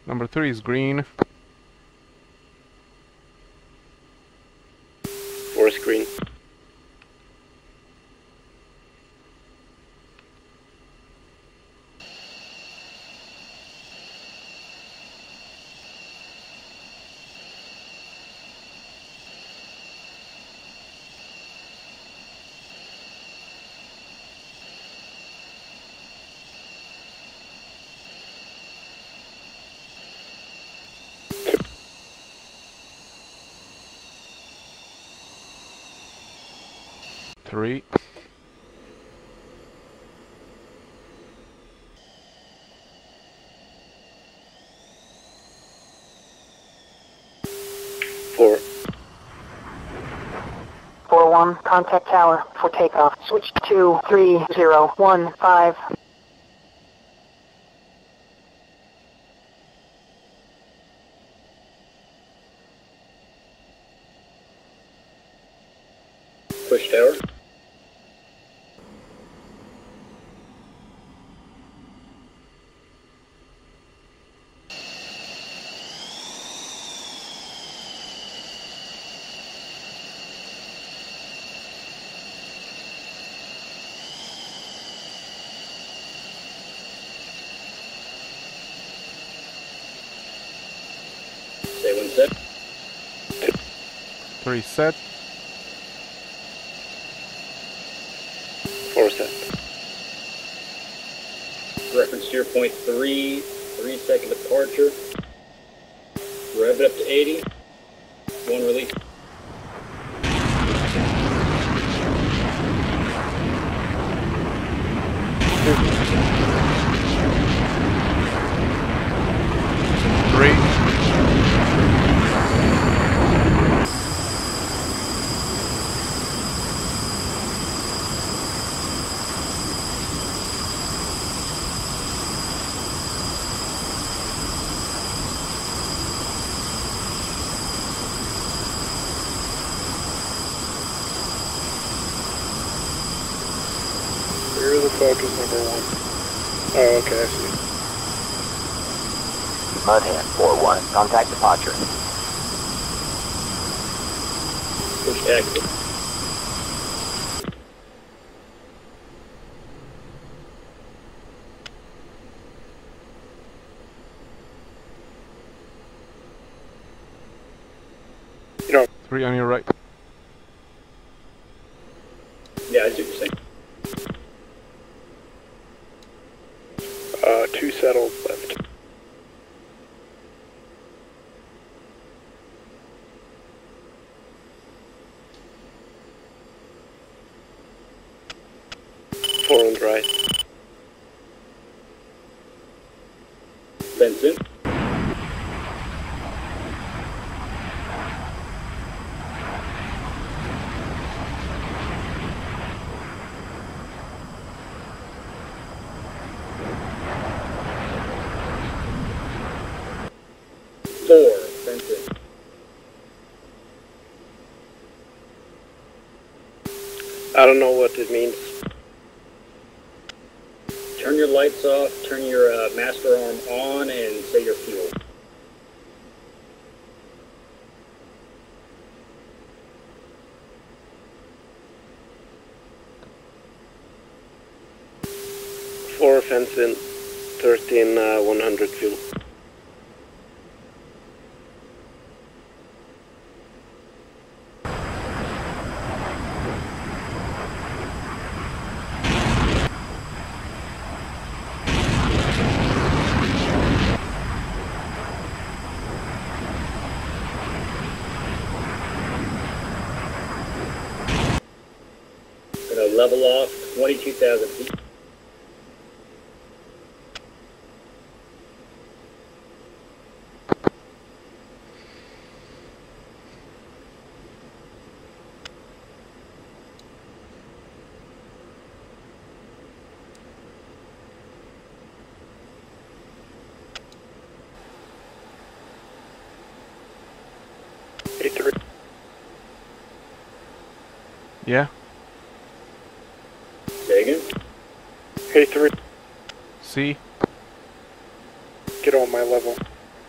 Number 3 is green. 4 is green. Three. 4. 4-1, contact tower for takeoff. Switch to 3015. Push tower. Stay 1 set. 3 set. 4 set. Reference steer point 3, 3-second departure. Rev it up to 80. 1 release. Three. Where the fuck is number 1? Oh, okay, I see. Mudhand 4-1, contact departure. Push exit. You know, 3 on your right. Yeah, I see what you're saying. 2 settled left. Four on the right. Fence in. Fence in. I don't know what it means. Turn your lights off, turn your master arm on, and say your fuel. Four fence in, 13 100 fuel. Gonna level off 22,000 feet. Yeah. Say again? Hey, 3, C. get on my level.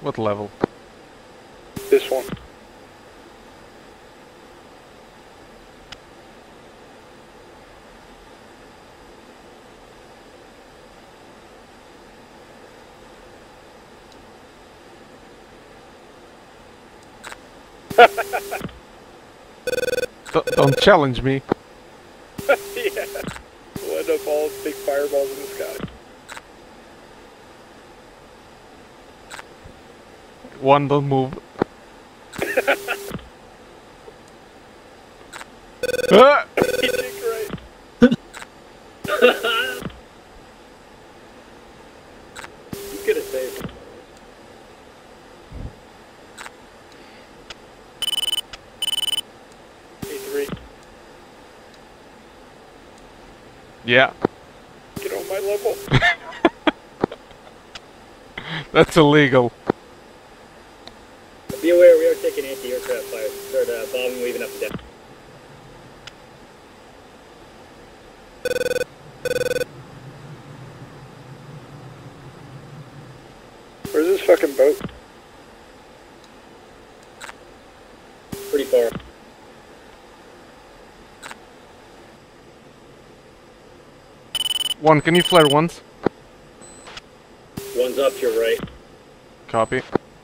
What level? This one. Don't challenge me. Yeah. We'll end up all big fireballs in the sky. One, don't move. Ah! He did great. You could have saved him. A3. Yeah, Get on my level. that's illegal. Be aware, we are taking anti-aircraft fire. Start bombing, weaving up and down. Where's this fucking boat? Pretty far. One, can you flare once? One's up to your right. Copy.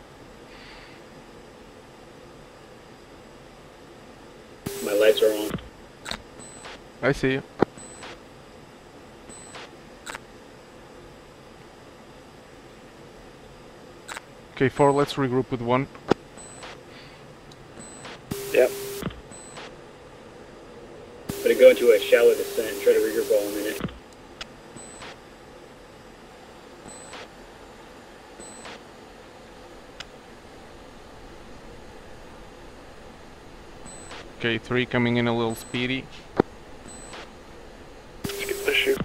My lights are on. I see you. Okay, 4, let's regroup with 1. Yep. Gonna go into a shallow descent and try to regroup all in a minute. Okay, 3 coming in a little speedy. Let's get the shoot.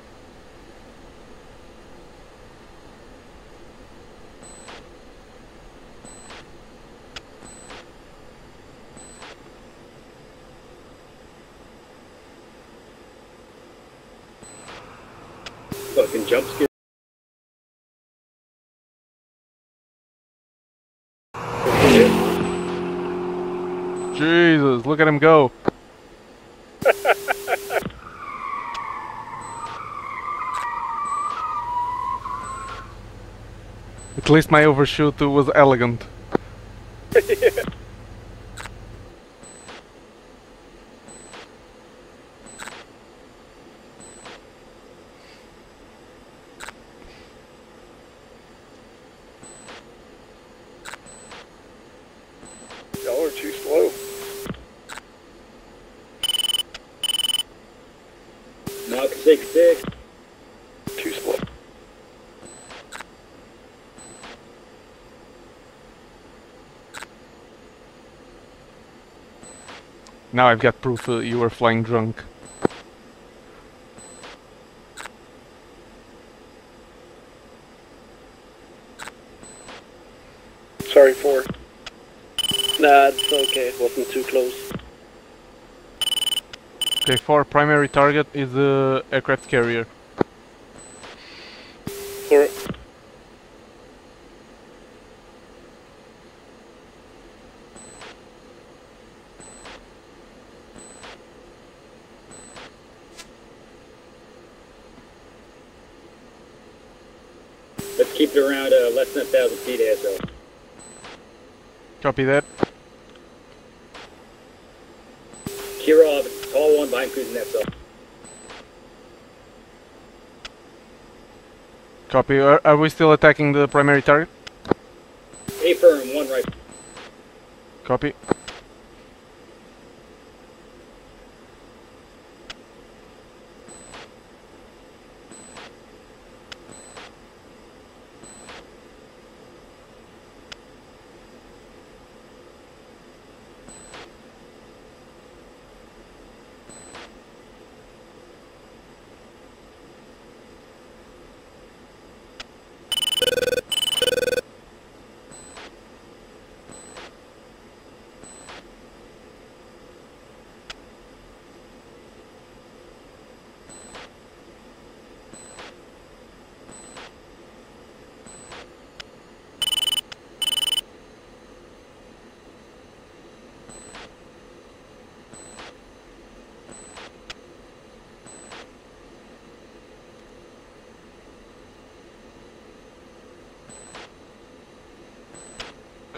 Fucking jump scare. Jesus, look at him go. At least my overshoot was elegant. Yeah. Y'all are too slow. Mach 6. Too slow. Now I've got proof that you were flying drunk. Sorry, 4. Nah, it's okay. It wasn't too close. Okay, 4, primary target is the aircraft carrier. 4. Let's keep it around less than 1,000 feet ASL. Copy that. Kirov, tall one behind cruising that cell. Copy. Are we still attacking the primary target? A firm, 1 right. Copy.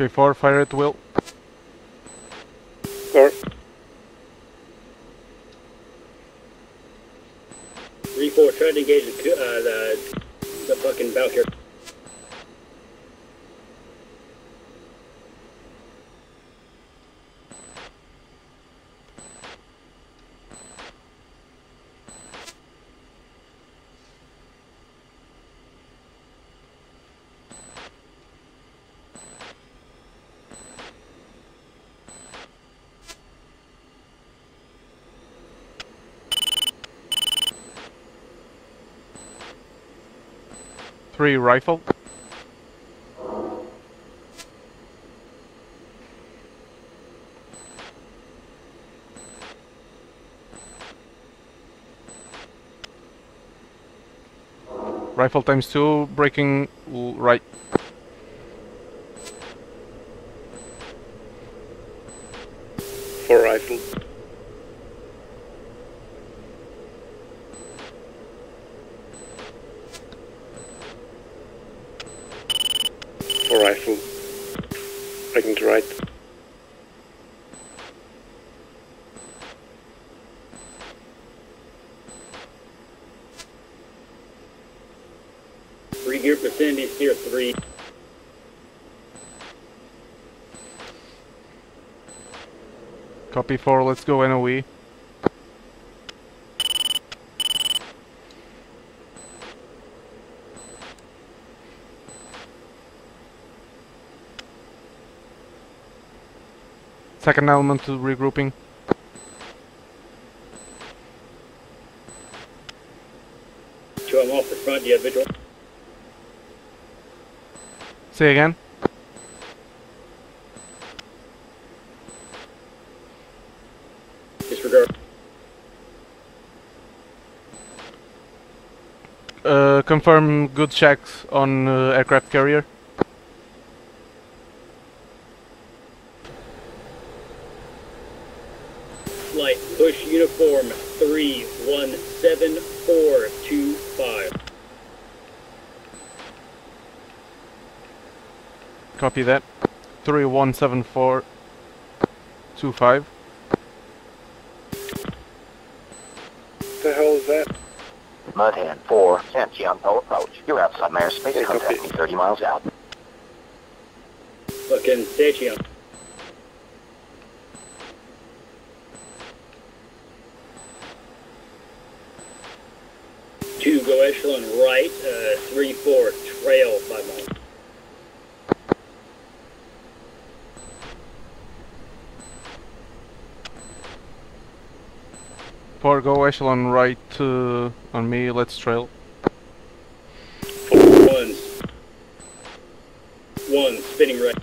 Copy 4, fire at will. 4. 3-4, try to engage the fucking Valkyrie. Three rifle. Rifle times 2, breaking right. Four rifle. Four rifle. Breaking to right. Regear vicinity, steer 3. Copy 4, let's go NOE. Second element to regrouping. Show him off the front, do you have visual? Say again. Disregard. Confirm good checks on aircraft carrier. Flight, push uniform 317425. Copy that. 317425. What the hell is that? Mudhead 4, Santiago approach. You're outside my airspace. Yeah, Contact copy. me 30 miles out. Fucking Station. 2, go echelon right, 3-4, trail 5 miles. Four, go echelon right on me, let's trail. 1, spinning right.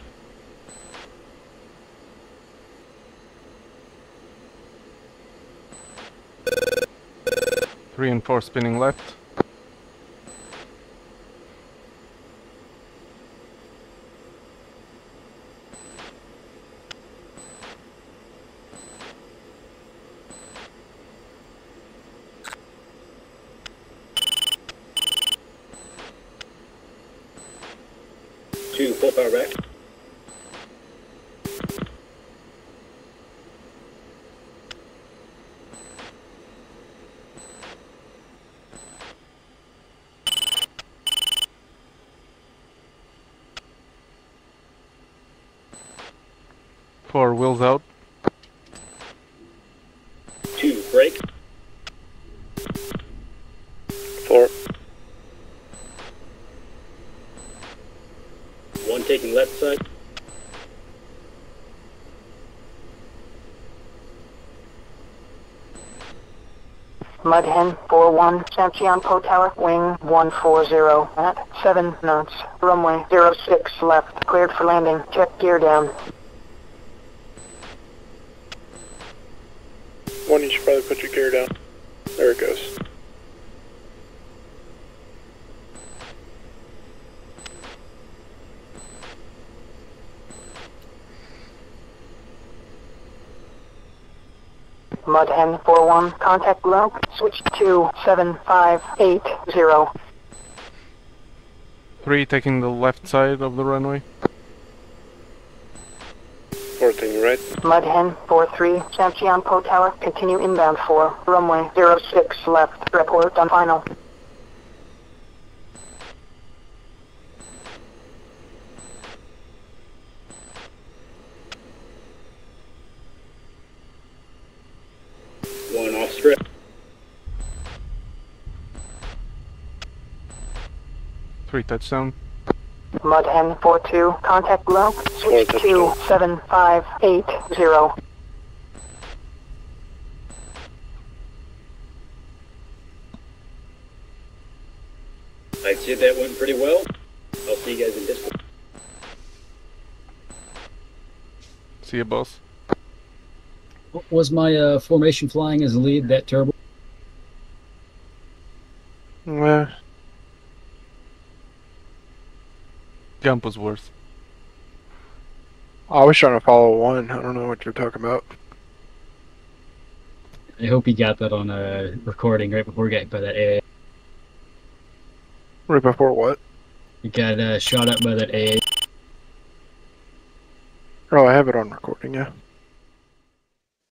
3 and 4 spinning left. Full power back. Four, wheels out. 2, brake. 4. 1, taking left side. Mudhen 4-1, Santiago Tower, wing 140 at 7 knots, runway 06 left, cleared for landing, check gear down. 1, you should probably put your gear down. There it goes. Mudhen 4-1, contact below, switch to 7580. 3 taking the left side of the runway. Mudhen 43, Sancheon Po Tower, continue inbound for runway 06 left, report on final. One off script. 3 touchdown. Mudhen 42, contact below, switch to 7580. I'd say that went pretty well. I'll see you guys in Discord. See you, boss. Was my formation flying as a lead that terrible? Jump was worse. I was trying to follow one. I don't know what you're talking about. I hope he got that on a recording right before getting by that AA. Right before what? He got shot up by that AA. Oh, I have it on recording, yeah.